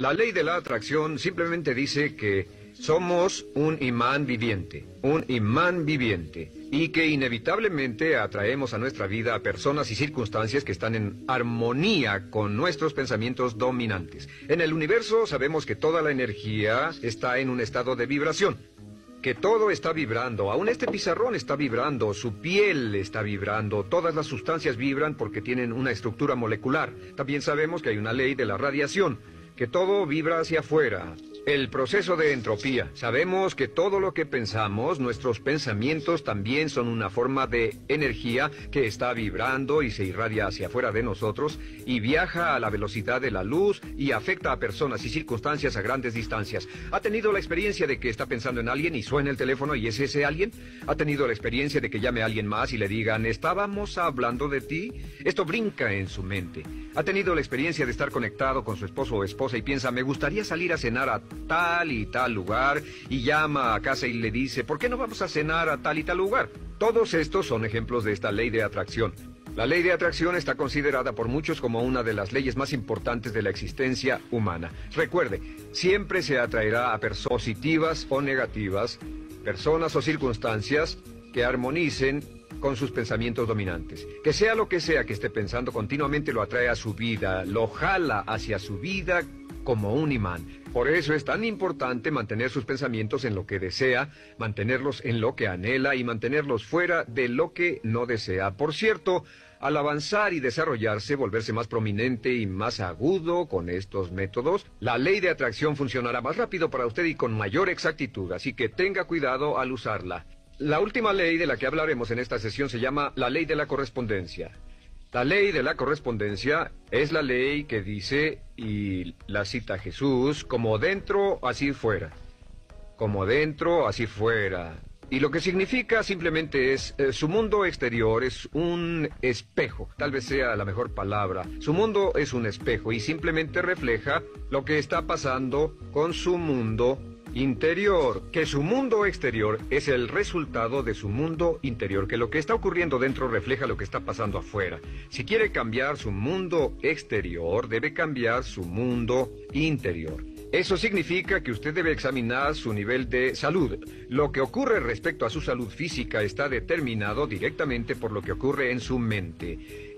La ley de la atracción simplemente dice que somos un imán viviente, y que inevitablemente atraemos a nuestra vida a personas y circunstancias que están en armonía con nuestros pensamientos dominantes. En el universo sabemos que toda la energía está en un estado de vibración, que todo está vibrando, aún este pizarrón está vibrando, su piel está vibrando, todas las sustancias vibran porque tienen una estructura molecular. También sabemos que hay una ley de la radiación, que todo vibra hacia afuera. El proceso de entropía. Sabemos que todo lo que pensamos, nuestros pensamientos también son una forma de energía que está vibrando y se irradia hacia afuera de nosotros y viaja a la velocidad de la luz y afecta a personas y circunstancias a grandes distancias. ¿Ha tenido la experiencia de que está pensando en alguien y suena el teléfono y es ese alguien? ¿Ha tenido la experiencia de que llame a alguien más y le digan, estábamos hablando de ti? Esto brinca en su mente. ¿Ha tenido la experiencia de estar conectado con su esposo o esposa y piensa, me gustaría salir a cenar a tal y tal lugar, y llama a casa y le dice, ¿por qué no vamos a cenar a tal y tal lugar? Todos estos son ejemplos de esta ley de atracción. La ley de atracción está considerada por muchos como una de las leyes más importantes de la existencia humana. Recuerde, siempre se atraerá a personas positivas o negativas, personas o circunstancias que armonicen con sus pensamientos dominantes. Que sea lo que sea que esté pensando, continuamente lo atrae a su vida, lo jala hacia su vida como un imán. Por eso es tan importante mantener sus pensamientos en lo que desea, mantenerlos en lo que anhela y mantenerlos fuera de lo que no desea. Por cierto, al avanzar y desarrollarse, volverse más prominente y más agudo con estos métodos, la ley de atracción funcionará más rápido para usted y con mayor exactitud, así que tenga cuidado al usarla. La última ley de la que hablaremos en esta sesión se llama la ley de la correspondencia. La ley de la correspondencia es la ley que dice, y la cita Jesús, como dentro, así fuera. Como dentro, así fuera. Y lo que significa simplemente es, su mundo exterior es un espejo, tal vez sea la mejor palabra. Su mundo es un espejo y simplemente refleja lo que está pasando con su mundo interior, que su mundo exterior es el resultado de su mundo interior, que lo que está ocurriendo dentro refleja lo que está pasando afuera. Si quiere cambiar su mundo exterior, debe cambiar su mundo interior. Eso significa que usted debe examinar su nivel de salud. Lo que ocurre respecto a su salud física está determinado directamente por lo que ocurre en su mente.